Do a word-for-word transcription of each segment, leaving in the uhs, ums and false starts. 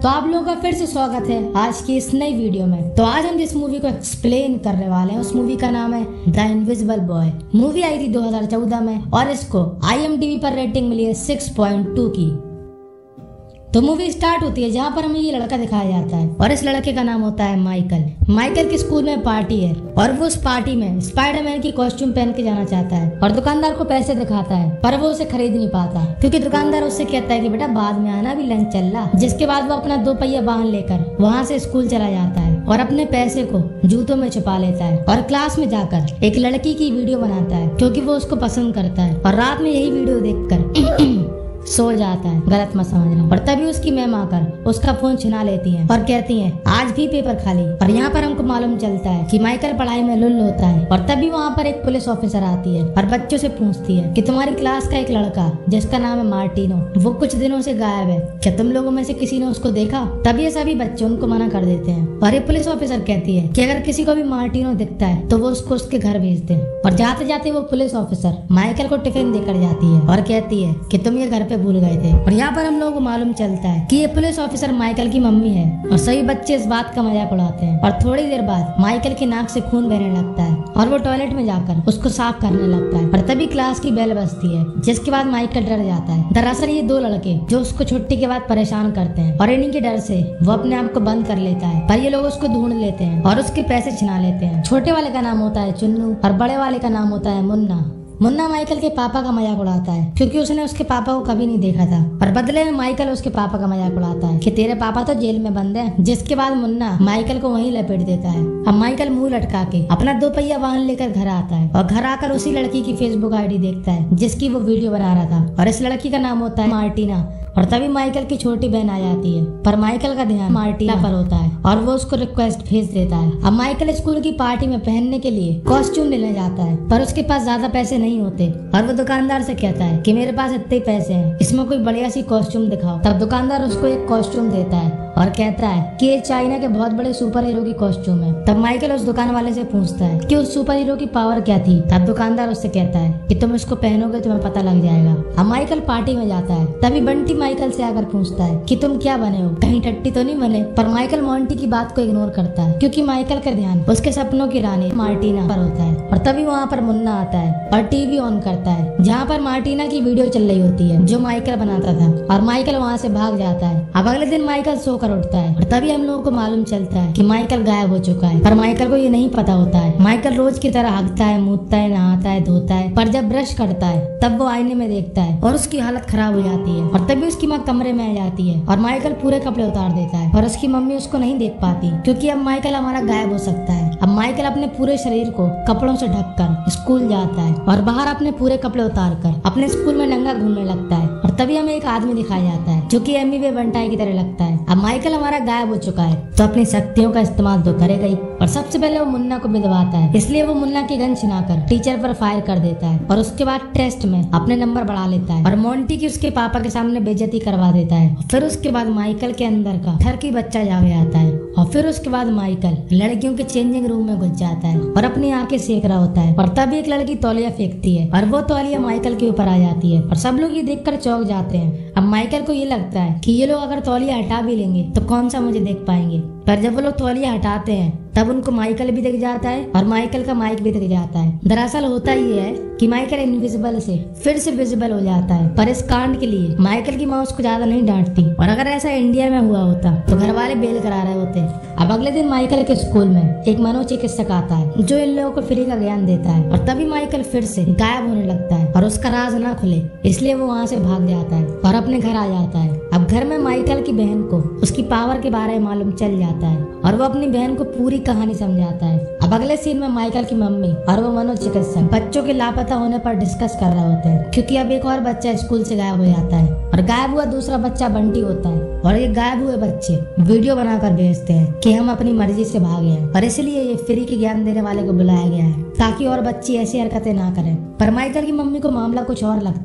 तो आप लोगों का फिर से स्वागत है आज की इस नई वीडियो में। तो आज हम जिस मूवी को एक्सप्लेन करने वाले हैं उस मूवी का नाम है द इनविजिबल बॉय। मूवी आई थी दो हज़ार चौदह में और इसको आई एम डी बी पर रेटिंग मिली है सिक्स पॉइंट टू की। तो मूवी स्टार्ट होती है जहाँ पर हमें ये लड़का दिखाया जाता है और इस लड़के का नाम होता है माइकल। माइकल की स्कूल में पार्टी है और वो उस पार्टी में स्पाइडरमैन की कॉस्ट्यूम पहन के जाना चाहता है और दुकानदार को पैसे दिखाता है पर वो उसे खरीद नहीं पाता क्योंकि दुकानदार उससे कहता है कि बेटा बाद में आना, भी लंच चल रहा। जिसके बाद वो अपना दो पहिया वाहन लेकर वहाँ से स्कूल चला जाता है और अपने पैसे को जूतों में छुपा लेता है और क्लास में जाकर एक लड़की की वीडियो बनाता है क्योंकि वो उसको पसंद करता है और रात में यही वीडियो देखकर सो जाता है। गलत मत समझना। और तभी उसकी मैम आकर उसका फोन छिना लेती है और कहती है आज भी पेपर खाली। और यहाँ पर हमको मालूम चलता है कि माइकल पढ़ाई में लुल्ल होता है। और तभी वहाँ पर एक पुलिस ऑफिसर आती है और बच्चों से पूछती है कि तुम्हारी क्लास का एक लड़का जिसका नाम है मार्टिनो वो कुछ दिनों से गायब है, क्या तुम लोगों में से किसी ने उसको देखा? तभी ये सभी बच्चे उनको मना कर देते हैं और ये पुलिस ऑफिसर कहती है कि अगर किसी को भी मार्टिनो दिखता है तो वो उसको उसके घर भेज दे। और जाते जाते वो पुलिस ऑफिसर माइकल को टिफिन देकर जाती है और कहती है कि तुम ये घर पे भूल गए थे। और यहाँ पर हम लोगों को मालूम चलता है कि ये पुलिस ऑफिसर माइकल की मम्मी है और सभी बच्चे इस बात का मजाक उड़ाते हैं। और थोड़ी देर बाद माइकल की नाक से खून बहने लगता है और वो टॉयलेट में जाकर उसको साफ करने लगता है। और तभी क्लास की बेल बजती है जिसके बाद माइकल डर जाता है। दरअसल ये दो लड़के जो उसको छुट्टी के बाद परेशान करते हैं और इन्हीं के डर से वो अपने आप को बंद कर लेता है। पर ये लोग उसको ढूंढ लेते हैं और उसके पैसे छिना लेते हैं। छोटे वाले का नाम होता है चुन्नू और बड़े वाले का नाम होता है मुन्ना। मुन्ना माइकल के पापा का मजाक उड़ाता है क्योंकि उसने उसके पापा को कभी नहीं देखा था और बदले में माइकल उसके पापा का मजाक उड़ाता है कि तेरे पापा तो जेल में बंद है। जिसके बाद मुन्ना माइकल को वहीं लपेट देता है। अब माइकल मुंह लटका के अपना दो पहिया वाहन लेकर घर आता है और घर आकर उसी लड़की की फेसबुक आईडी देखता है जिसकी वो वीडियो बना रहा था और इस लड़की का नाम होता है मार्टिना। और तभी माइकल की छोटी बहन आ जाती है पर माइकल का ध्यान मार्टिना पर होता है और वो उसको रिक्वेस्ट भेज देता है। अब माइकल स्कूल की पार्टी में पहनने के लिए कॉस्ट्यूम लेने जाता है पर उसके पास ज्यादा पैसे नहीं होते और वो दुकानदार से कहता है कि मेरे पास इतने पैसे हैं, इसमें कोई बढ़िया सी कॉस्ट्यूम दिखाओ। तब दुकानदार उसको एक कॉस्ट्यूम देता है और कहता है कि ये चाइना के बहुत बड़े सुपर हीरो की कॉस्ट्यूम है। तब माइकल उस दुकान वाले से पूछता है कि उस सुपर हीरो की पावर क्या थी। तब दुकानदार उससे कहता है कि तुम इसको पहनोगे तुम्हें पता लग जाएगा। अब माइकल पार्टी में जाता है तभी बंटी माइकल से आकर पूछता है कि तुम क्या बने हो, कहीं टट्टी तो नहीं बने? पर माइकल मोंटी की बात को इग्नोर करता है क्योंकि माइकल का ध्यान उसके सपनों की रानी मार्टिना पर होता है। और तभी वहाँ पर मुन्ना आता है और टीवी ऑन करता है जहाँ पर मार्टिना की वीडियो चल रही होती है जो माइकल बनाता था और माइकल वहाँ से भाग जाता है। अब अगले दिन माइकल सोकर उठता है और तभी हम लोगों को मालूम चलता है कि माइकल गायब हो चुका है। पर माइकल को ये नहीं पता होता है। माइकल रोज की तरह हगता है, मूतता है, नहाता है, धोता है पर जब ब्रश करता है तब वो आईने में देखता है और उसकी हालत खराब हो जाती है। और तभी उसकी माँ कमरे में आ जाती है और माइकल पूरे कपड़े उतार देता है और उसकी मम्मी उसको नहीं देख पाती क्योंकि अब माइकल हमारा गायब हो सकता है। अब माइकल अपने पूरे शरीर को कपड़ों से ढककर स्कूल जाता है और बाहर अपने पूरे कपड़े उतार कर अपने स्कूल में नंगा घूमने लगता है। और तभी हमें एक आदमी दिखाया जाता है जो कि एमी वे बंटाई की तरह लगता है। अब माइकल हमारा गायब हो चुका है तो अपनी शक्तियों का इस्तेमाल तो करेगा ही। और सबसे पहले वो मुन्ना को विधवाता है, इसलिए वो मुन्ना की गन छिनाकर टीचर पर फायर कर देता है और उसके बाद टेस्ट में अपने नंबर बढ़ा लेता है और मोंटी की उसके पापा के सामने बेइज्जती करवा देता है। फिर उसके बाद माइकल के अंदर का ठरकी बच्चा जाग जाता है और फिर उसके बाद माइकल लड़कियों के चेंजिंग रूम में घुस जाता है और अपनी आंखें सेक रहा होता है। और तब एक लड़की तौलिया फेंकती है और वो तौलिया माइकल के ऊपर आ जाती है और सब लोग ये देखकर चौंक जाते हैं। अब माइकल को ये लगता है कि ये लोग अगर तौलिया हटा भी लेंगे तो कौन सा मुझे देख पाएंगे। पर जब वो लोग तौलिया हटाते हैं तब उनको माइकल भी दिख जाता है और माइकल का माइक भी दिख जाता है। दरअसल होता ये है कि माइकल इनविजिबल से फिर से विजिबल हो जाता है। पर इस कांड के लिए माइकल की माँ उसको ज्यादा नहीं डांटती और अगर ऐसा इंडिया में हुआ होता तो घर वाले बेल करा रहे होते। अब अगले दिन माइकल के स्कूल में एक मनोचिकित्सक आता है जो इन लोगों को फ्री का ज्ञान देता है और तभी माइकल फिर से गायब होने लगता है और उसका राज ना खुले इसलिए वो वहाँ से भाग जाता है और अपने घर आ जाता है। अब घर में माइकल की बहन को उसकी पावर के बारे में मालूम चल जाता है और वो अपनी बहन को पूरी कहानी समझाता है। अब अगले सीन में माइकल की मम्मी और वो मनोचिकित्सक बच्चों के लापता होने पर डिस्कस कर रहे होते हैं क्योंकि अब एक और बच्चा स्कूल से गायब हो जाता है और गायब हुआ दूसरा बच्चा बंटी होता है। और ये गायब हुए बच्चे वीडियो बनाकर भेजते हैं कि हम अपनी मर्जी से भागे हैं और इसलिए ये फ्री के ज्ञान देने वाले को बुलाया गया है ताकि और बच्चे ऐसी हरकतें ना करें। पर माइकल की मम्मी को मामला कुछ और लगता है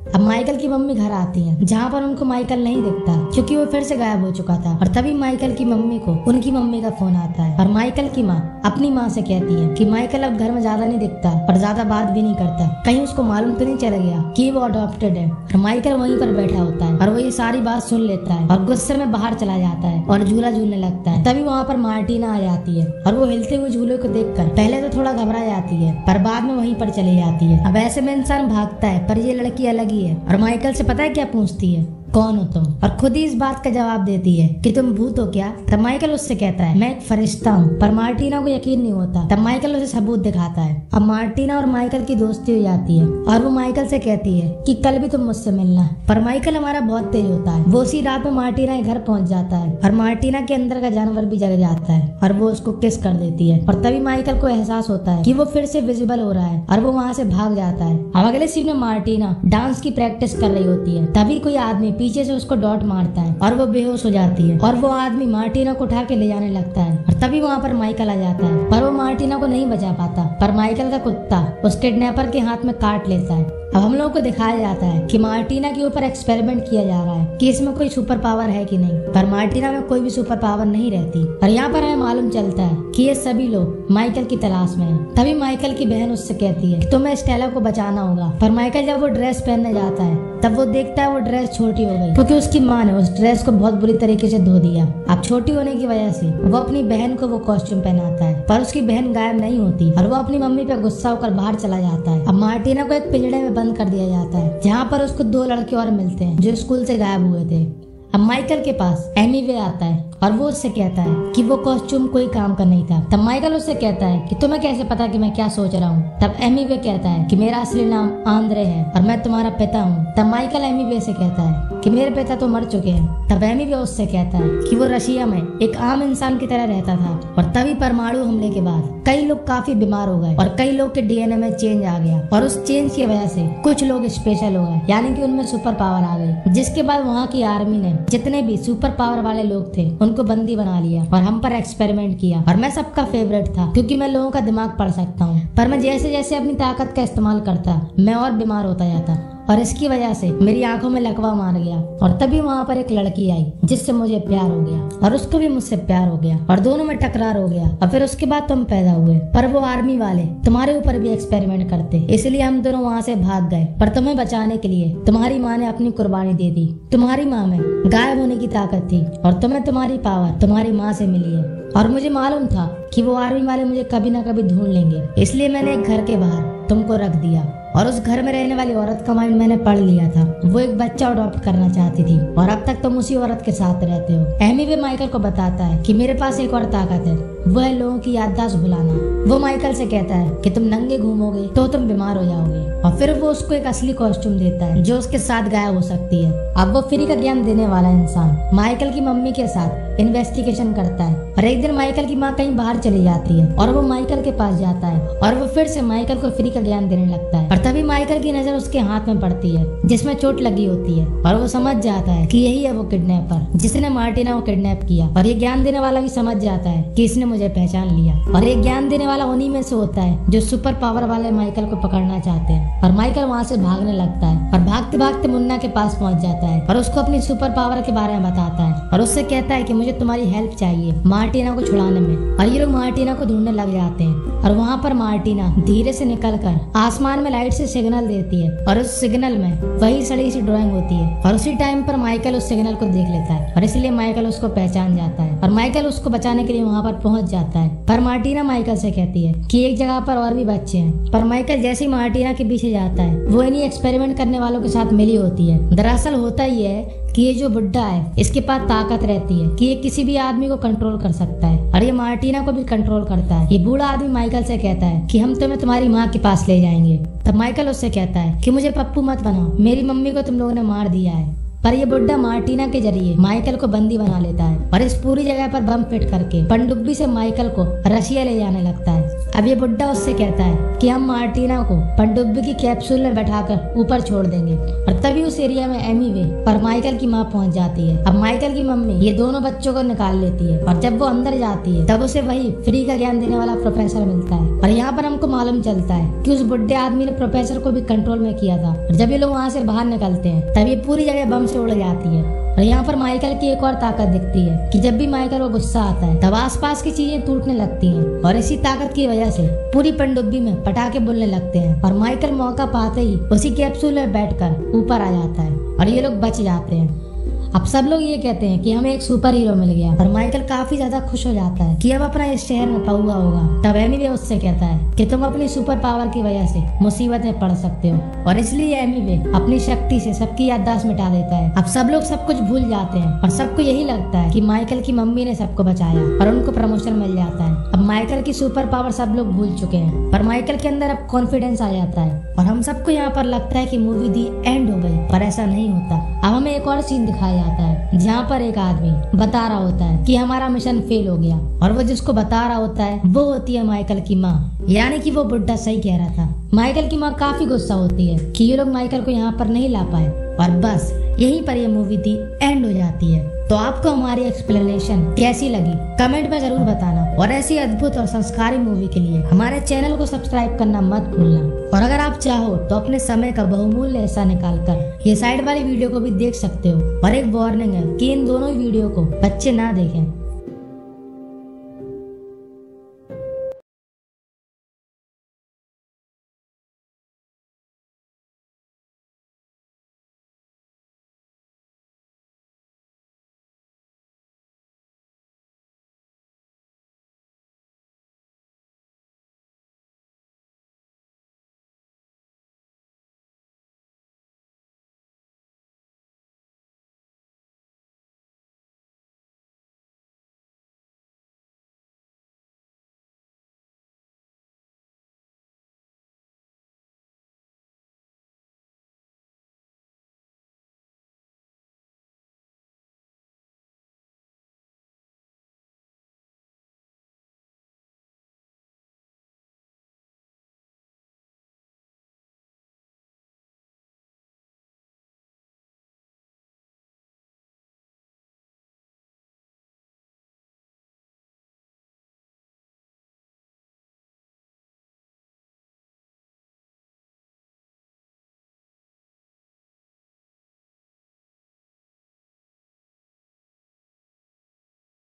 अब माइकल की मम्मी घर आती है, जहाँ पर उनको माइकल नहीं दिखता क्योंकि वो फिर से गायब हो चुका था। और तभी माइकल की मम्मी को उनकी मम्मी का फोन आता है और माइकल की माँ अपनी माँ से कहती है कि माइकल अब घर में ज्यादा नहीं दिखता और ज्यादा बात भी नहीं करता, कहीं उसको मालूम तो नहीं चल गया कि वो अडॉप्टेड है। और माइकल वहीं पर बैठा होता है और वो ये सारी बात सुन लेता है और गुस्से में बाहर चला जाता है और झूला झूलने लगता है। तभी वहाँ पर मार्टिना आ जाती है और वो हिलते हुए झूले को देखकर पहले तो थोड़ा घबरा जाती है पर बाद में वहीं पर चली जाती है। अब ऐसे में इंसान भागता है पर ये लड़की अलग ही है और माइकल से पता है क्या पूछती है, कौन हो तुम? और खुद ही इस बात का जवाब देती है कि तुम भूत हो क्या? तब माइकल उससे कहता है मैं एक फरिश्ता हूँ। पर मार्टिना को यकीन नहीं होता। तब माइकल उसे सबूत दिखाता है। अब मार्टिना और माइकल की दोस्ती हो जाती है और वो माइकल से कहती है कि कल भी तुम मुझसे मिलना। पर माइकल हमारा बहुत तेज होता है, वो उसी रात में मार्टिना के घर पहुंच जाता है और मार्टिना के अंदर का जानवर भी जग जाता है और वो उसको किस कर देती है। और तभी माइकल को एहसास होता है कि वो फिर से विजिबल हो रहा है और वो वहाँ से भाग जाता है। अब अगले सीन में मार्टिना डांस की प्रैक्टिस कर रही होती है, तभी कोई आदमी पीछे से उसको डॉट मारता है और वो बेहोश हो जाती है और वो आदमी मार्टिना को उठा के ले जाने लगता है। और तभी वहाँ पर माइकल आ जाता है पर वो मार्टिना को नहीं बचा पाता। पर माइकल का कुत्ता उस किडनैपर के हाथ में काट लेता है। अब हम लोगों को दिखाया जाता है कि मार्टिना के ऊपर एक्सपेरिमेंट किया जा रहा है कि इसमें कोई सुपर पावर है कि नहीं। पर मार्टिना में कोई भी सुपर पावर नहीं रहती और यहाँ पर हमें मालूम चलता है कि ये सभी लोग माइकल की तलाश में हैं। तभी माइकल की बहन उससे कहती है कि तुम्हें स्टेला को बचाना होगा। पर माइकल जब वो ड्रेस पहनने जाता है तब वो देखता है वो ड्रेस छोटी हो गई क्योंकि उसकी माँ ने उस ड्रेस को बहुत बुरी तरीके से धो दिया। अब छोटी होने की वजह से वो अपनी बहन को वो कॉस्ट्यूम पहनाता है पर उसकी बहन गायब नहीं होती और वो अपनी मम्मी पे गुस्सा होकर बाहर चला जाता है। अब मार्टिना को एक पिंजड़े में बंद कर दिया जाता है जहाँ पर उसको दो लड़के और मिलते हैं जो स्कूल से गायब हुए थे। अब माइकल के पास एमीवे आता है और वो उससे कहता है कि वो कॉस्ट्यूम कोई काम का नहीं था। तब माइकल उससे कहता है कि तुम्हें कैसे पता कि मैं क्या सोच रहा हूँ? तब एमीवे कहता है कि मेरा असली नाम आंद्रे है और मैं तुम्हारा पिता हूँ। तब माइकल एमीवे से कहता है कि मेरे पिता तो मर चुके हैं। तब एमीवे उससे कहता है कि वो रशिया में एक आम इंसान की तरह रहता था और तभी परमाणु हमले के बाद कई लोग काफी बीमार हो गए और कई लोग के डीएनए में चेंज आ गया और उस चेंज की वजह से कुछ लोग स्पेशल हो गए, यानी कि उनमें सुपर पावर आ गई। जिसके बाद वहाँ की आर्मी ने जितने भी सुपर पावर वाले लोग थे उनको बंदी बना लिया और हम पर एक्सपेरिमेंट किया और मैं सबका फेवरेट था क्योंकि मैं लोगों का दिमाग पढ़ सकता हूँ। पर मैं जैसे जैसे अपनी ताकत का इस्तेमाल करता मैं और बीमार होता जाता और इसकी वजह से मेरी आंखों में लकवा मार गया। और तभी वहाँ पर एक लड़की आई जिससे मुझे प्यार हो गया और उसको भी मुझसे प्यार हो गया और दोनों में टकरार हो गया और फिर उसके बाद तुम पैदा हुए। पर वो आर्मी वाले तुम्हारे ऊपर भी एक्सपेरिमेंट करते, इसलिए हम दोनों वहाँ से भाग गए। पर तुम्हें बचाने के लिए तुम्हारी माँ ने अपनी कुर्बानी दे दी। तुम्हारी माँ में गायब होने की ताकत थी और तुम्हें तुम्हारी पावर तुम्हारी माँ से मिली है। और मुझे मालूम था कि वो आर्मी वाले मुझे कभी ना कभी ढूंढ लेंगे, इसलिए मैंने एक घर के बाहर तुमको रख दिया और उस घर में रहने वाली औरत का माइंड मैंने पढ़ लिया था। वो एक बच्चा अडॉप्ट करना चाहती थी और अब तक तुम उसी औरत के साथ रहते हो। एमीवे माइकल को बताता है कि मेरे पास एक और ताकत है, वो है लोगों की याददाश्त भुलाना। वो माइकल से कहता है कि तुम नंगे घूमोगे तो तुम बीमार हो जाओगे और फिर वो उसको एक असली कॉस्ट्यूम देता है जो उसके साथ गायब हो सकती है। अब वो फ्री का ज्ञान देने वाला इंसान माइकल की मम्मी के साथ इन्वेस्टिगेशन करता है और एक दिन माइकल की माँ कहीं बाहर चली जाती है और वो माइकल के पास जाता है और वो फिर से माइकल को फ्री का ज्ञान देने लगता है। और तभी माइकल की नजर उसके हाथ में पड़ती है जिसमें चोट लगी होती है और वो समझ जाता है कि यही है वो किडनैपर जिसने मार्टिना को किडनैप किया। और ये ज्ञान देने वाला भी समझ जाता है कि इसने मुझे पहचान लिया और ये ज्ञान देने वाला उन्हीं में से होता है जो सुपर पावर वाले माइकल को पकड़ना चाहते हैं। और माइकल वहाँ से भागने लगता है और भागते भागते मुन्ना के पास पहुँच जाता है और उसको अपनी सुपर पावर के बारे में बताता है और उससे कहता है कि मुझे तुम्हारी हेल्प चाहिए मार्टिना को छुड़ाने में। और ये लोग मार्टिना को ढूंढने लग जाते हैं और वहाँ पर मार्टिना धीरे से निकलकर आसमान में लाइट से सिग्नल देती है और उस सिग्नल में वही सड़ी सी ड्राइंग होती है और उसी टाइम पर माइकल उस सिग्नल को देख लेता है और इसलिए माइकल उसको पहचान जाता है और माइकल उसको बचाने के लिए वहाँ पर पहुँच जाता है। पर मार्टिना माइकल से कहती है कि एक जगह पर और भी बच्चे हैं। पर माइकल जैसे ही मार्टिना के पीछे जाता है वो इन्हीं एक्सपेरिमेंट करने वालों के साथ मिली होती है। दरअसल होता ही है कि ये जो बुड्ढा है इसके पास ताकत रहती है कि ये किसी भी आदमी को कंट्रोल कर सकता है और ये मार्टिना को भी कंट्रोल करता है। ये बूढ़ा आदमी माइकल से कहता है कि हम तुम्हें तुम्हारी माँ के पास ले जाएंगे। तब माइकल उससे कहता है कि मुझे पप्पू मत बनाओ, मेरी मम्मी को तुम लोगों ने मार दिया है। पर ये बुड्ढा मार्टिना के जरिए माइकल को बंदी बना लेता है और इस पूरी जगह पर बम फिट करके पनडुब्बी से माइकल को रशिया ले जाने लगता है। अब ये बुड्ढा उससे कहता है कि हम मार्टिना को पनडुब्बी की कैप्सूल में बैठाकर ऊपर छोड़ देंगे और तभी उस एरिया में एमी वे पर माइकल की माँ पहुंच जाती है। अब माइकल की मम्मी ये दोनों बच्चों को निकाल लेती है और जब वो अंदर जाती है तब उसे वही फ्री का ज्ञान देने वाला प्रोफेसर मिलता है और यहाँ पर हमको मालूम चलता है कि उस बुड्ढे आदमी ने प्रोफेसर को भी कंट्रोल में किया था। और जब ये लोग वहाँ से बाहर निकलते हैं तब ये पूरी जगह बम से उड़ जाती है। और यहाँ पर माइकल की एक और ताकत दिखती है कि जब भी माइकल को गुस्सा आता है तब आसपास की चीजें टूटने लगती हैं और इसी ताकत की वजह से पूरी पनडुब्बी में पटाखे बोलने लगते हैं और माइकल मौका पाते ही उसी कैप्सूल में बैठकर ऊपर आ जाता है और ये लोग बच जाते हैं। अब सब लोग ये कहते हैं कि हमें एक सुपर हीरो मिल गया और माइकल काफी ज्यादा खुश हो जाता है कि अब अपना इस शहर में पहुआ होगा। तब एमी वे उससे कहता है कि तुम अपनी सुपर पावर की वजह से मुसीबत में पड़ सकते हो और इसलिए एमी वे अपनी शक्ति से सबकी याददाश्त मिटा देता है। अब सब लोग सब कुछ भूल जाते हैं और सबको यही लगता है कि माइकल की मम्मी ने सबको बचाया और उनको प्रमोशन मिल जाता है। अब माइकल की सुपर पावर सब लोग भूल चुके हैं पर माइकल के अंदर अब कॉन्फिडेंस आ जाता है और हम सबको यहाँ पर लगता है कि मूवी दी एंड हो गई, पर ऐसा नहीं होता। अब हमें एक और सीन दिखाया जाता है जहाँ पर एक आदमी बता रहा होता है कि हमारा मिशन फेल हो गया और वो जिसको बता रहा होता है वो होती है माइकल की माँ, यानी कि वो बुड्ढा सही कह रहा था। माइकल की माँ काफी गुस्सा होती है कि ये लोग माइकल को यहाँ पर नहीं ला पाए और बस यहीं पर ये मूवी थी एंड हो जाती है। तो आपको हमारी एक्सप्लेनेशन कैसी लगी कमेंट में जरूर बताना और ऐसी अद्भुत और संस्कारी मूवी के लिए हमारे चैनल को सब्सक्राइब करना मत भूलना। और अगर आप चाहो तो अपने समय का बहुमूल्य हिस्सा निकाल कर ये साइड वाली वीडियो को भी देख सकते हो। और एक वार्निंग है कि इन दोनों वीडियो को बच्चे ना देखें।